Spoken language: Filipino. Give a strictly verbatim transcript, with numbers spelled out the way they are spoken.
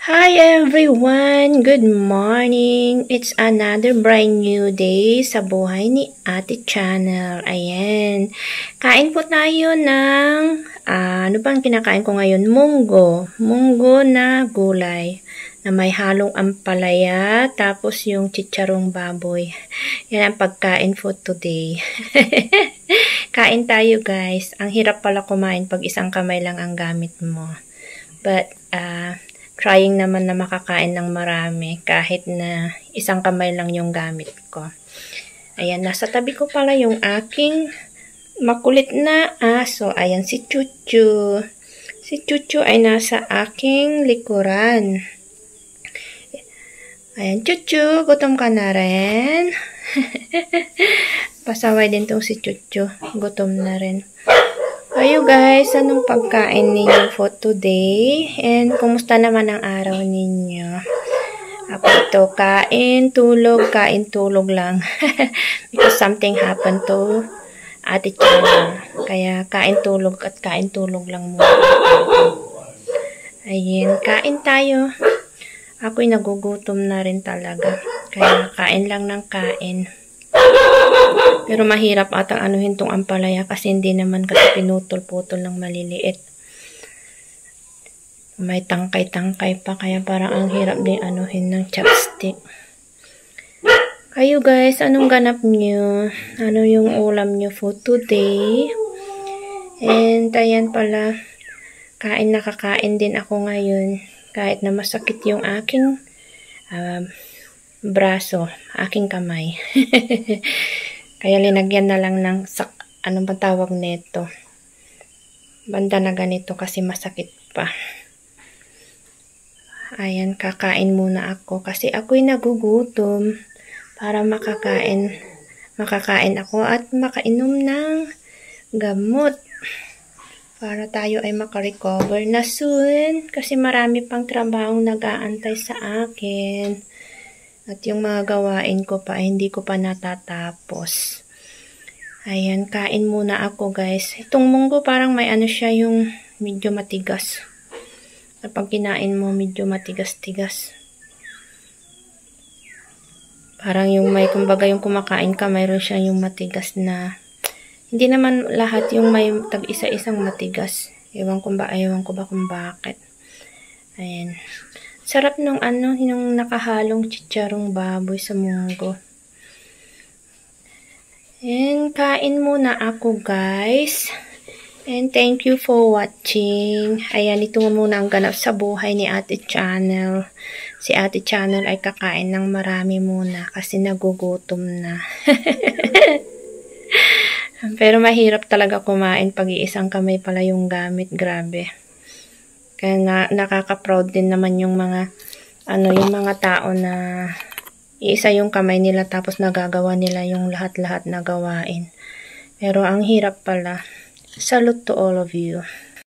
Hi everyone! Good morning! It's another brand new day sa buhay ni Ate Channel. Ayan. Kain po tayo ng, uh, ano bang kinakain ko ngayon? Munggo. Munggo na gulay na may halong ampalaya tapos yung chicharong baboy. Yan ang pagkain for today. Kain tayo guys. Ang hirap pala kumain pag isang kamay lang ang gamit mo. But, ah, uh, trying naman na makakain ng marami kahit na isang kamay lang yung gamit ko. Ayan, nasa tabi ko pala yung aking makulit na aso. Ayan, si Chuchu. Si Chuchu ay nasa aking likuran. Ayan, Chuchu, gutom ka na rin. Pasaway din tong si Chuchu. Gutom na rin. Ayo guys, anong pagkain ninyo for today? And kumusta naman ang araw ninyo? Ako ito, kain, tulog, kain, tulog lang. Because something happened to Ate Channel. Kaya kain, tulog at kain, tulog lang muna. Ayan, kain tayo. Ako'y nagugutom na rin talaga. Kaya kain lang ng kain. Pero mahirap atang anuhin tong ampalaya kasi hindi naman kasi pinutol-putol ng maliliit. May tangkay-tangkay pa kaya parang ang hirap din anuhin ng chopstick. Kayo guys, anong ganap nyo? Ano yung ulam nyo for today? And ayan pala, kain na kakain din ako ngayon. Kahit na masakit yung aking uh, braso, aking kamay. Kaya linagyan na lang ng sak, anong ba tawag nito? Banda na ganito kasi masakit pa. Ayan, kakain muna ako kasi ako'y nagugutom para makakain. Makakain ako at makainom ng gamot para tayo ay makarecover na soon kasi marami pang trabaho nag-aantay sa akin. At yung mga gawain ko pa, hindi ko pa natatapos. Ayan, kain muna ako guys. Itong munggo parang may ano siya yung medyo matigas. Kapag kinain mo, medyo matigas-tigas. Parang yung may, kumbaga yung kumakain ka, mayroon siya yung matigas na, hindi naman lahat yung may tag-isa-isang matigas. Ewan ko ba, ewan ko ba kung bakit. Ayan. Sarap nung ano, yung nakahalong chicharong baboy sa munggo. And kain muna ako guys. And thank you for watching. Ayan, ito muna ang ganap sa buhay ni Ate Channel. Si Ate Channel ay kakain ng marami muna kasi nagugutom na. Pero mahirap talaga kumain pag iisang kamay pala yung gamit. Grabe. Kaya na, nakaka-proud din naman yung mga ano yung mga tao na iisa yung kamay nila tapos nagagawa nila yung lahat-lahat na gawain. Pero ang hirap pala. Salute to all of you.